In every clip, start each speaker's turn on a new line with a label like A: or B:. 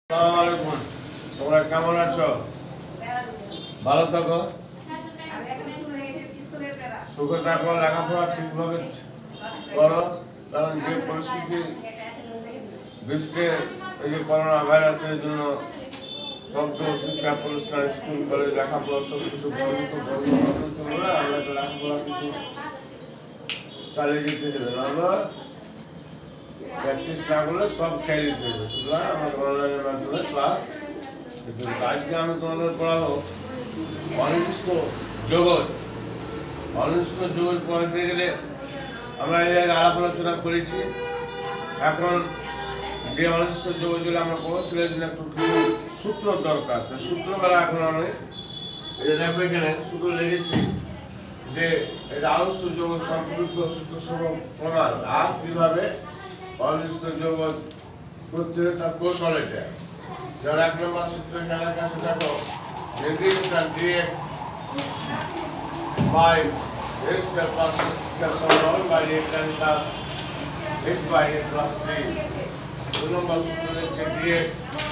A: আসসালামু তোমরা কেমন আছো? ভালো থাকো, সুখে থাকো, লেখাপড়া ঠিকভাবে করো। কারণ যে পরিস্থিতি বিশ্বে এই যে করোনা ভাইরাসের জন্য শব্দ শিক্ষা প্রতিষ্ঠান স্কুল কলেজ লেখাপড়া সব কিছু বন্ধ চলবে না। আমরা লেখাপড়া কিছু চালিয়ে যেতে হবে, নাহলে প্র্যাকটিস না করলে সব খেয়ে দিতে হবে। সুতরাং আমাদের অনলাইনের মাধ্যমে ক্লাস। আজকে আমি তোমাদের পড়াবো অনির্দিষ্ট জগৎ। অনির্দিষ্ট জগৎ পড়াতে গেলে আমরা এই জায়গায় আলাপ আলোচনা করেছি। এখন যে অনির্দিষ্ট জগৎ যেগুলো আমরা পড়বো সেটার জন্য একটু সূত্র দরকার। সূত্র দ্বারা এখন আমি দেখো এখানে সূত্র লিখেছি যে এটা অনির্দিষ্ট জগৎ সম্পর্কিত সূত্র সহ প্রমাণ আর কিভাবে অনির্দিষ্ট জগৎ করতে হবে তার কৌশল এটা। যেমন 1 নম্বর সূত্র এখানে কাছে দেখো integration dx by x square plus c square সমান by a tan plus x by a plus c। 2 number সূত্র হচ্ছে dx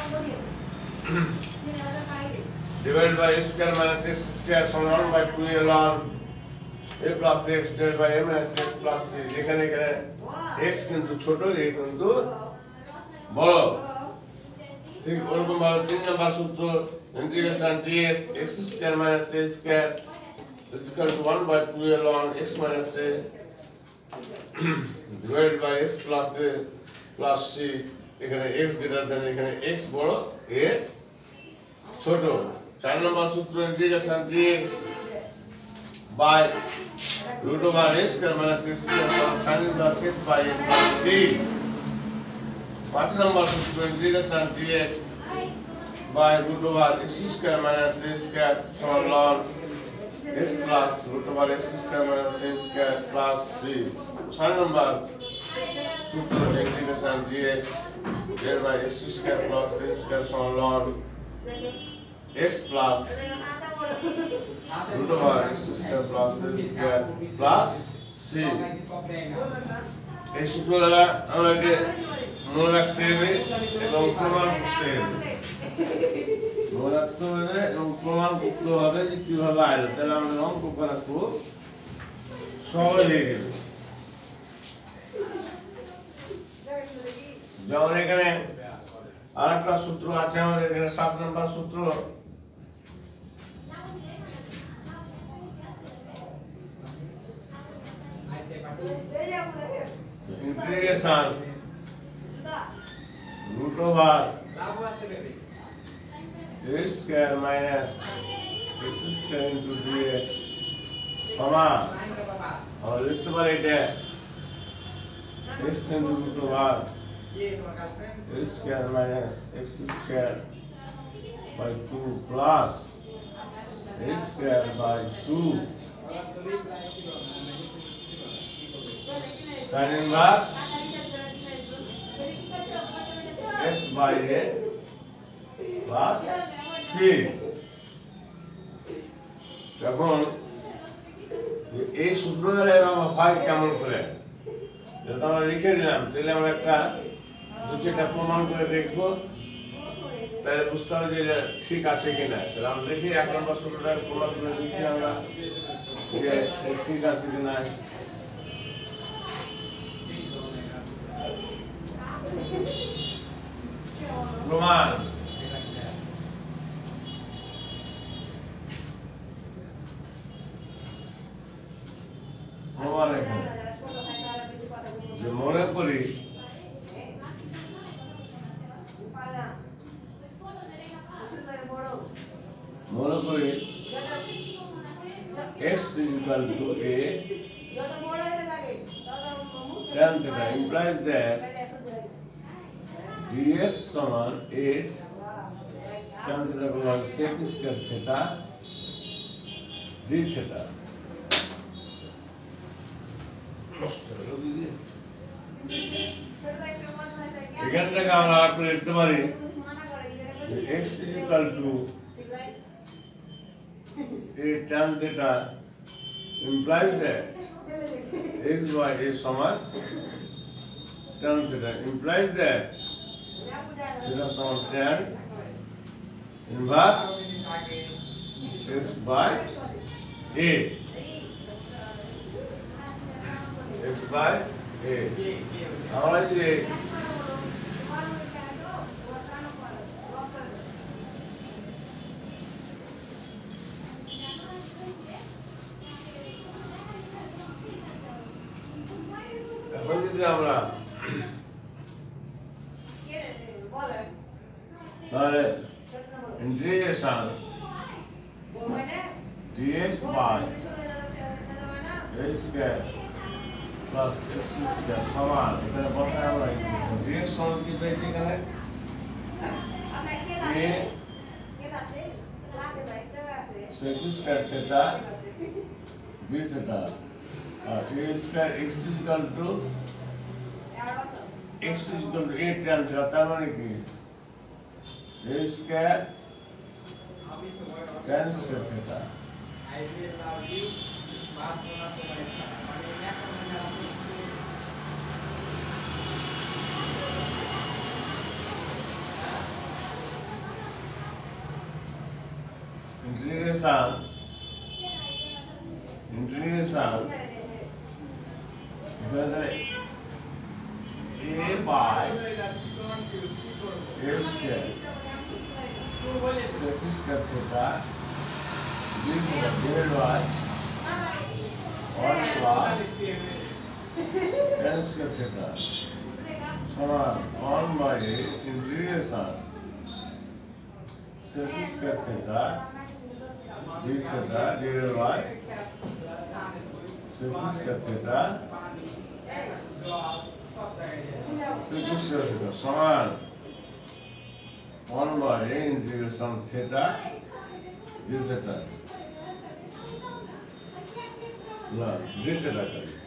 A: divided by x square minus x square সমান by 2a ln a plus x divided by a minus x plus c। যেখানে এখানে x কিন্তু ছোট, a কিন্তু বড়। ঠিক ওরকম ভাবে 3 নম্বর সূত্র integration dx x square minus a square is equal to 1 by 2a ln x minus a divided by x plus a plus c। এখানে x গ্রেটার দেন, এখানে x বড়, a ছোট। 4 নম্বর সূত্র integration dx by root over x square minus x square plus sin inverse x by a plus c। 5 number সূত্র integration dx by root over x square minus a square সমান ln x plus root over x square minus a square plus c। 6 number সূত্র integration dx divided by x square plus a square সমান ln x plus root over x square plus a square plus c। এই সূত্র দ্বারা আমাকে মনে রাখতে হবে এবং প্রমাণ করতে হবে। মনে রাখতে হবে এবং প্রমাণ করতে হবে যে কিভাবে আসবে, তাহলে আমাদের অঙ্ক করা খুব সহজ হয়ে যাবে। যেমন এখানে আর একটা সূত্র আছে আমাদের এখানে 7 নম্বর সূত্র integration root over a square minus x square into dx समान और लिखते पारे इटे x into root over a square minus x square by 2 plus a square by 2 sin inverse x by a plus c। এখন এই সূত্রটা আমরা পাই কেমন করে, যেটা আমরা লিখে দিলাম, তাহলে আমরা একটা দুইটা প্রমাণ করে দেখব, তাহলে বুঝতে হবে যে এটা ঠিক আছে কিনা। তাহলে আমরা দেখি 1 নম্বর সূত্রটা প্রমাণ করে দেখি আমরা যে ঠিক আছে কিনা। প্রমাণ প্রমাণ এখানে যে মনে করি x is equal to a tan theta implies that ds समान 8 tan theta equal sec square theta d theta। এখান থেকে আমরা আর লিখতে পারি x is equal to a tan theta implies that x by a সমান tan theta implies that theta সমান tan inverse x by a, x by a আমরা যে এখন যদি আমরা তাহলে integration dx by a square plus x square সমান এখানে বসায় আমরা dx সমান কি পেয়েছি এখানে a sec square theta b theta a square x is equal to a tan theta তার মানে কি a square tan square theta integration whether a by a square sec square theta divided by 1 plus tan square theta সমান 1 by integration sec square theta d theta divided by sec square theta sec square theta সমান 1 by integration theta d theta না d theta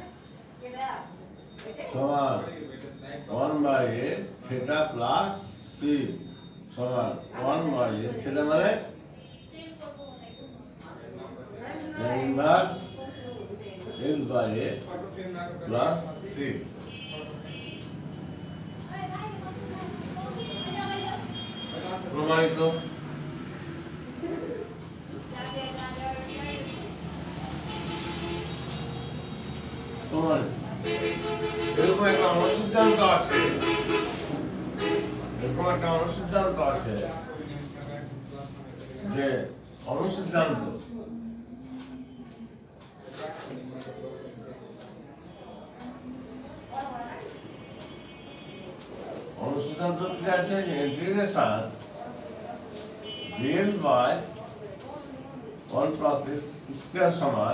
A: সমান 1 by a theta plus c সমান 1 by a theta মানে inverse x by a plus c প্রমাণিত এরকম একটা অনুসিদ্ধান্ত আছে যে অনুসিদ্ধান্ত কি আছে integration dx by 1 plus x square সমান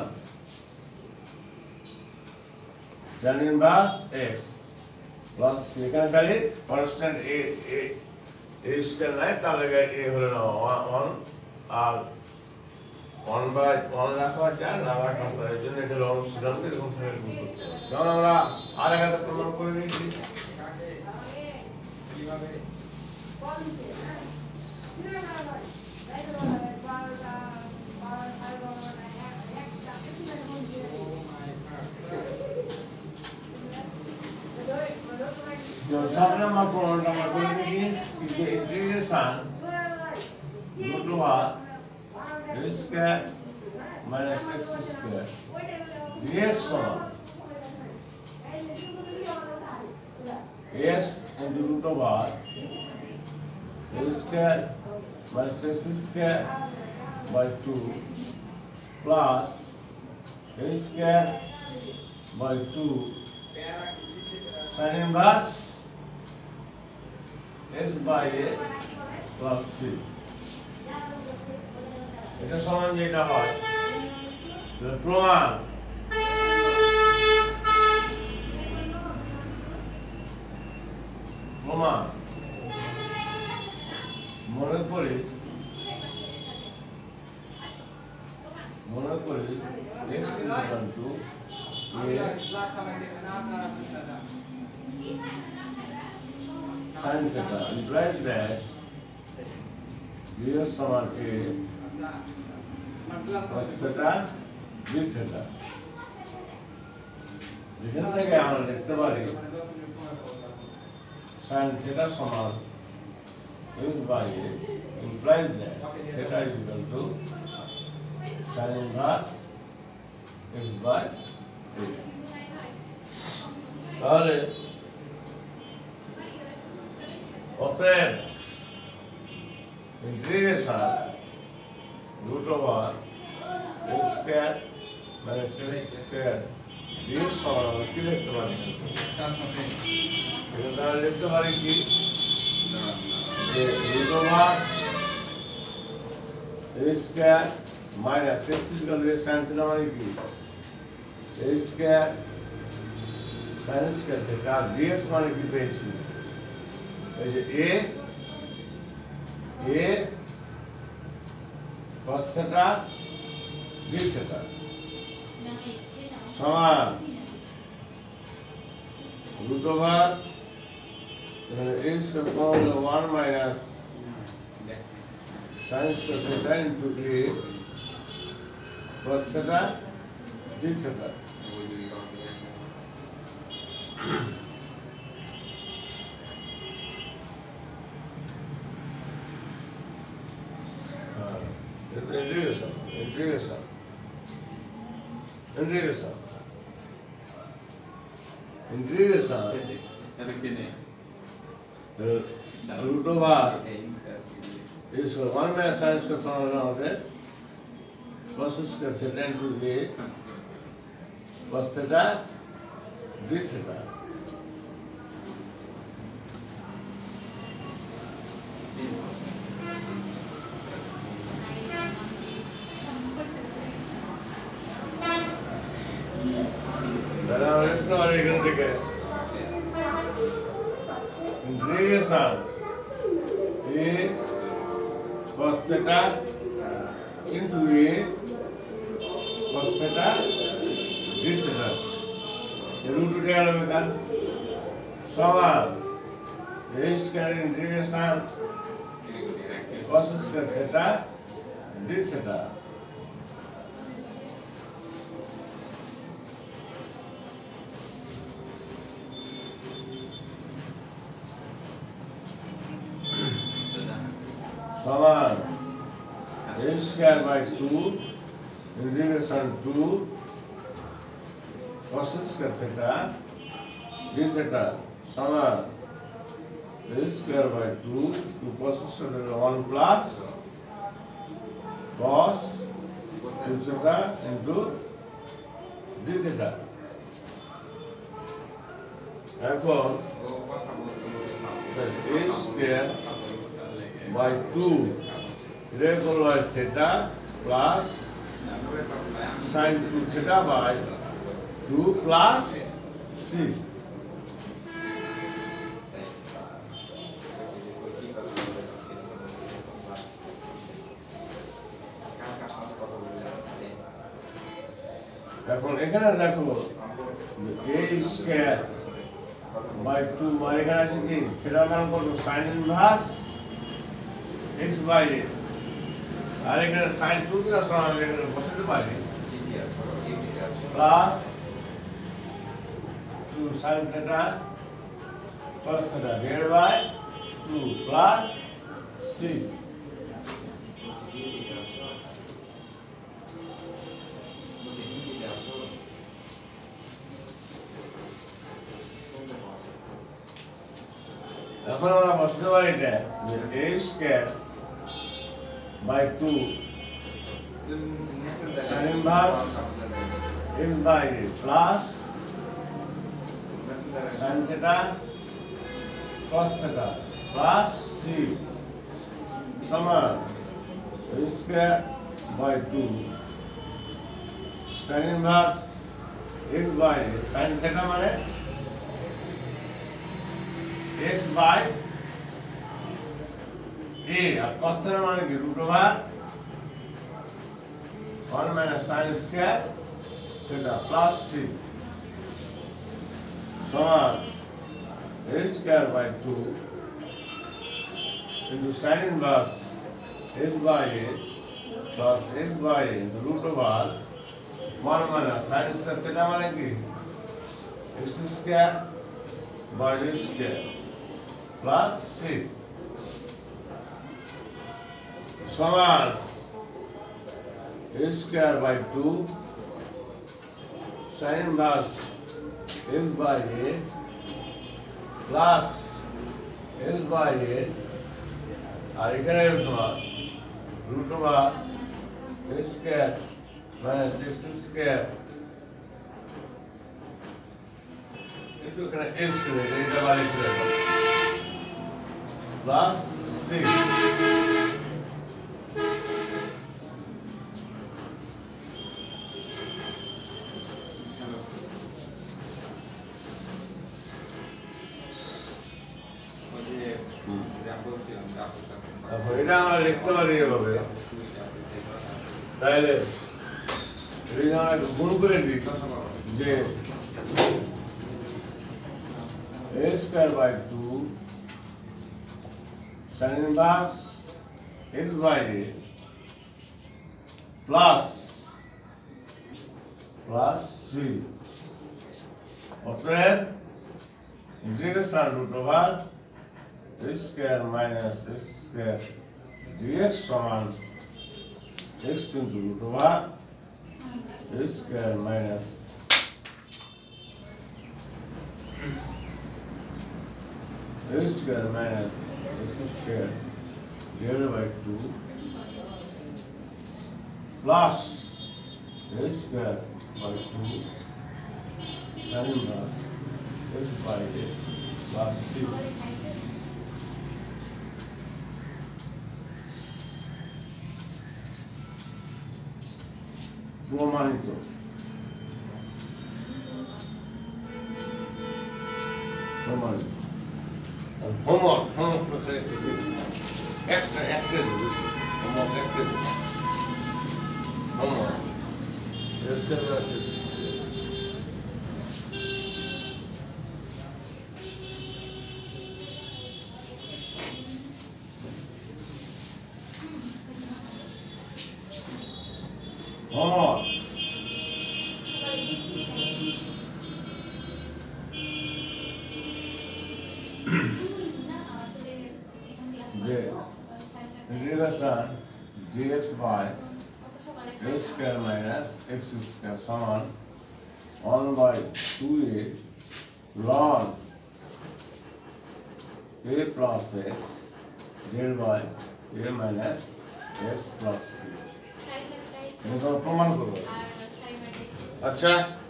A: tan inverse x plus এখানে খালি কনস্ট্যান্ট a স্কয়ার নাই তাহলে a হলো না 1 আর 1 by 1 রাখা যায় না রাখা যায় এর জন্য এটা হলো অনুসিদ্ধান্ত এরকম ভাবে করতে হবে যেমন আমরা আর একটা প্রমাণ করে দিয়েছি কিভাবে जो सामने में प्रमाण में कोई भी कि integration root over a square minus x square dx समान x into root over a square minus x square by 2 plus a square by 2 sin inverse x by a plus c এটা সমান যেটা হয় প্রমাণ মনে করি x is equal to a sin theta implies that ds समान a cos theta d theta এখান থেকে আমরা লিখতে পারি sin theta সমান x by a implies that theta is equal to sin inverse x by a. তাহলে অতএব integration root over x square minus x square dx সমান আমরা কি লিখতে পারি? এখানে আমরা লিখতে পারি কি যে root over x square minus x is equal to sin theta মানে কি x square sin square theta dx মানে কি পেয়েছি এই যে a cos theta d theta সমান root over x square 1 minus sin square theta into a cos theta d theta. Integration root over is 1 minus sin square theta cos square theta into a cos theta d theta. তাহলে আমরা লিখতে পারি এখান থেকে integration a cos theta into a cos theta d theta এর root উঠে গেল বেকার সমান a square integration cos square theta d theta. समान a square by 2 integration 2 cos square theta d theta समान a square by 2 to cos square theta 1 plus cos theta into d theta. এখন a square by 2 equal by theta plus sin 2 theta by 2 plus c. এখন এখানে দেখো a square by 2 মানে এখানে আছে কি theta মান কত sin inverse x by a আর এখানে sin 2 টা সমান এখানে বসাতে পারি plus 2 sin theta cos theta divided by 2 plus c. এখন আমরা বসাতে পারি এটা যে a square by 2 sin inverse x by a plus sin theta cos theta plus c সমান a square by 2 sin inverse x by a sin theta মানে x by a R cos theta মানে কি root over 1 minus sin square theta plus c সমান a square by 2 into sin inverse x by a plus x by a into root over 1 minus sin square theta মানে কি x square by a square plus c. সমান a square by 2 sin inverse x by a plus x by a আর এখানে তোমার root over a square minus x square কিন্তু এখানে a square এটা বাড়ি চলে যাবে plus 6 তারপর এটা আমরা লিখতে পারি এভাবে তাহলে এটা আমরা গুণ করে দিই যে a square by 2 sin inverse x by a plus c অতএব integration root over a square minus x square dx সমান x into root over a square minus a square minus x square divided by 2 plus a square by 2 sin inverse x by a plus c প্রমাণিত homework একটা homework যে integration dx by a square minus x square সমান 1 by 2a ln a plus x divided by a minus x plus c। প্রমাণ করবো। আচ্ছা